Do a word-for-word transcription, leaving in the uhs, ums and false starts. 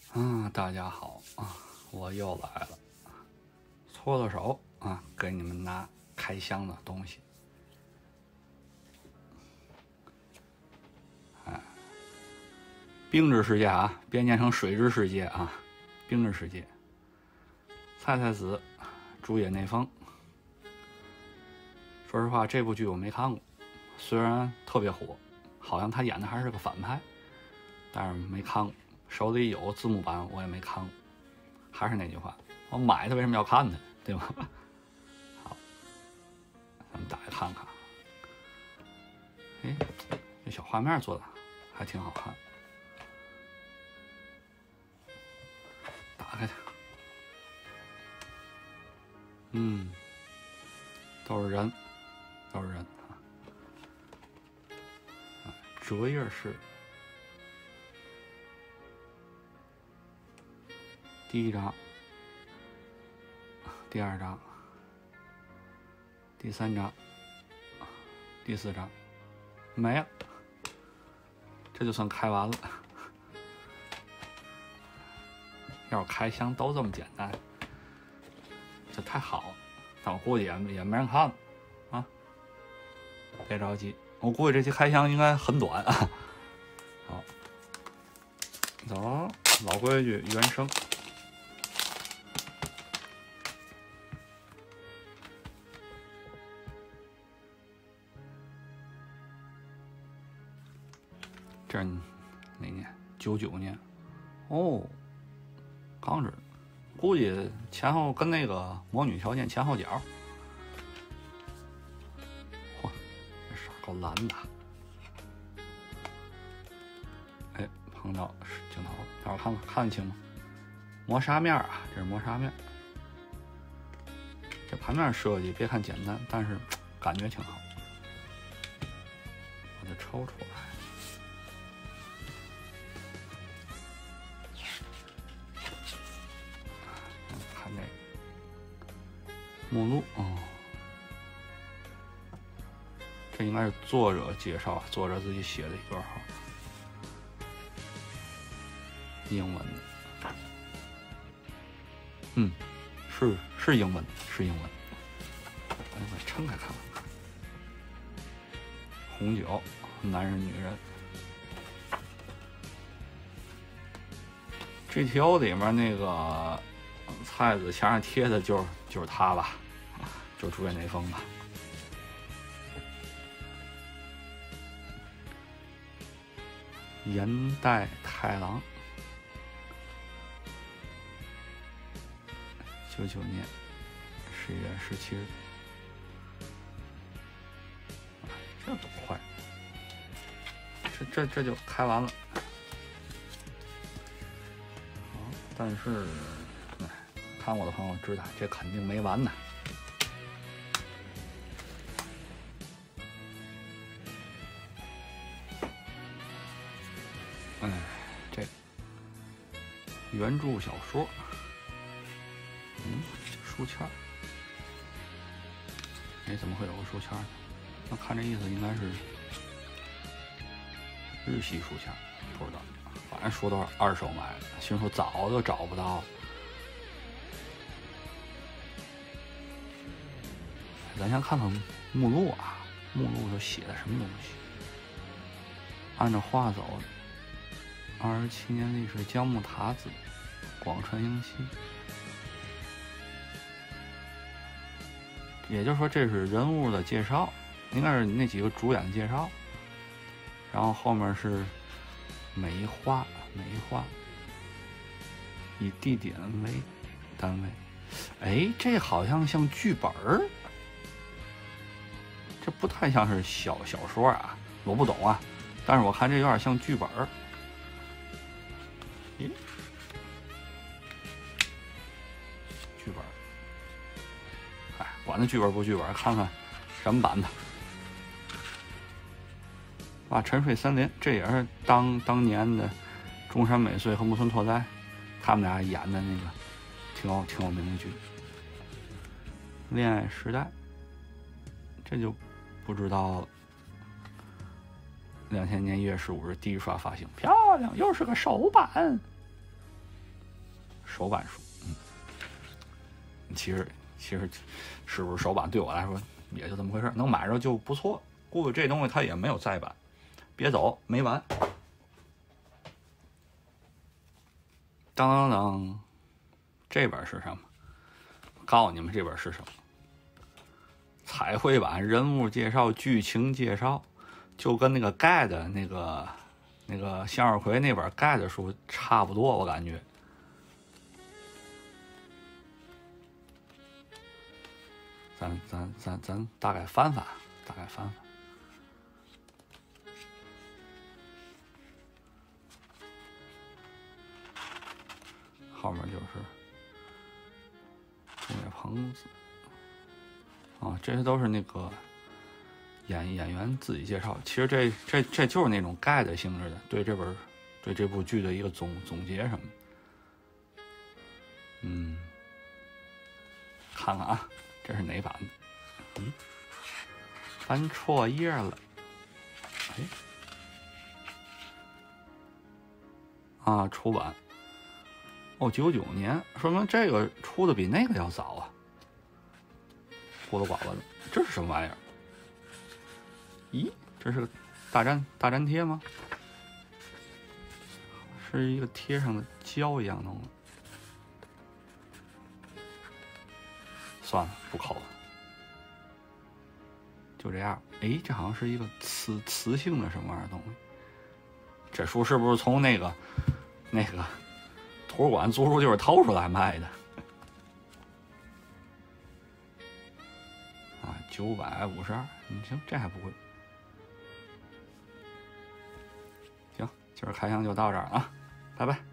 嗯，大家好啊，我又来了，搓搓手啊，给你们拿开箱的东西。哎，冰之世界啊，别念成水之世界啊，冰之世界。菜菜子，竹野内丰。说实话，这部剧我没看过，虽然特别火，好像他演的还是个反派，但是没看过。手里有字幕版，我也没看过。还是那句话，我买它为什么要看它，对吧？好，咱们打开看看。哎，这小画面做的还挺好看。打开它，嗯，都是人，都是人啊。折页式。第一章，第二章，第三章，第四章，没了，这就算开完了。要是开箱都这么简单，这太好了。但我估计也也没人看了啊。别着急，我估计这期开箱应该很短啊。好，走，老规矩，原声。这哪年？九九年。哦，刚知道，估计前后跟那个《魔女条件》前后脚。嚯，这色够蓝的。哎，碰到镜头了，待会儿看看看得清吗？磨砂面啊，这是磨砂面。这盘面设计别看简单，但是感觉挺好。把它抽出来。目录哦，这应该是作者介绍，作者自己写的一段话，英文的。嗯，是是英文，是英文。咱把撑开看看。红酒，男人女人。G T O 里面那个菜子墙上贴的就是就是他吧，就竹野内丰吧。岩代太郎，九九年十一月十七日，这多快！这这这就开完了。好，但是。看我的朋友知道，这肯定没完呢。哎，这原著小说，嗯，书签儿，哎，怎么会有个书签呢？那看这意思应该是日系书签，不知道，反正说都是二手买的，心说早就找不到了。咱先看看目录啊，目录都写的什么东西？按照话走的，二十七年历史，江木塔子，广川英熙。也就是说，这是人物的介绍，应该是那几个主演的介绍。然后后面是美化，美化，以地点为单位。哎，这好像像剧本儿。这不太像是小小说啊，我不懂啊，但是我看这有点像剧本儿。咦，剧本儿，哎，管它剧本不剧本，看看什么版的。哇，沉睡森林，这也是当当年的中山美穗和木村拓哉他们俩演的那个挺有挺有名的剧。恋爱时代，这就不知道了。两千年一月十五日第一刷发行，漂亮，又是个首版。 手办书，嗯，其实其实是不是手办对我来说也就这么回事，能买着就不错。估计这东西它也没有再版。别走，没完。当当当，这本是什么？告诉你们这本是什么？彩绘版人物介绍、剧情介绍，就跟那个盖的那个那个向日葵那本盖的书差不多，我感觉。咱咱咱咱大概翻翻，大概翻翻。后面就是这个棚子啊，这些都是那个演演员自己介绍。其实这这这就是那种盖的性质的，对这本对这部剧的一个总总结什么的。嗯，看看啊，这是哪版的？嗯，翻错页了。哎，啊，出版。哦，九九年，说明这个出的比那个要早啊。葫芦寡妇的，这是什么玩意儿？咦，这是个大粘大粘贴吗？是一个贴上的胶一样东西。算了，不抠了，就这样。哎，这好像是一个磁磁性的什么玩意儿东西。这书是不是从那个那个？图书馆租书就是偷出来卖的啊，九百五十二，你行，这还不贵。行，今儿开箱就到这儿啊，拜拜。